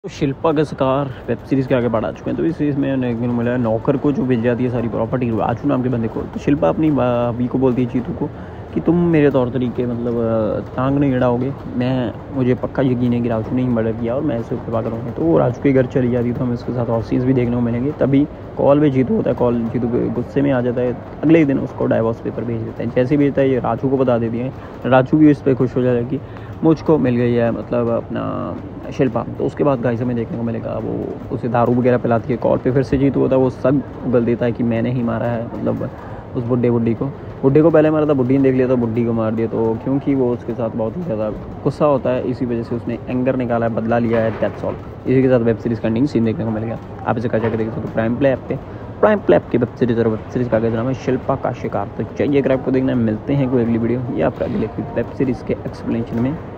तो शिल्पा का शिकार वेब सीरीज़ के आगे बढ़ा चुके हैं। तो इस सीरीज़ में देखने को मिला है नौकर को जो मिल जाती है सारी प्रॉपर्टी राजू नाम के बंदे को। तो शिल्पा अपनी भाभी को बोलती है चीतू को कि तुम मेरे तौर तरीके मतलब टांग नहीं अड़ाओगे, मुझे पक्का यकीन है कि राजू ने ही मर्डर किया और मैं इसे उत्तपा करूँगी। तो वो राजू के घर चली जाती है। तो हमें उसके साथ और सीन्स भी देखने को मिलेंगे। तभी कॉल पे जीतू होता है, कॉल जीतू गुस्से में आ जाता है। अगले ही दिन उसको डाइवोर्स पेपर भेज देता है। जैसे भेजता है ये राजू को बता देती है। राजू भी इस पर खुश हो जाता है कि मुझको मिल गई है मतलब अपना शिल्पा। तो उसके बाद गाइस हमें देखने को मिलेगा वो उसे दारू वगैरह पिलाती है। कॉल पे फिर से जीतू होता है, वो सब उगल देता है कि मैंने ही मारा है मतलब उस बुड्ढे को पहले मारा था, बुड्ढी ने देख लिया था, बुड्ढी को मार दिया। तो क्योंकि वो उसके साथ बहुत ही ज़्यादा गुस्सा होता है, इसी वजह से उसने एंगर निकाला है, बदला लिया है। That's all. इसी के साथ वेब सीरीज़ का एंडिंग सीन देखने को मिलेगा। आप इसे कैसे देख सकते हो प्राइम प्ले ऐप की वेब सीरीज़ का नाम है शिल्पा का शिकार। तो चाहिए अगर आपको देखना है, मिलते हैं कोई अगली वीडियो या फिर अगले वेब सीरीज़ के एक्सप्लेनेशन में।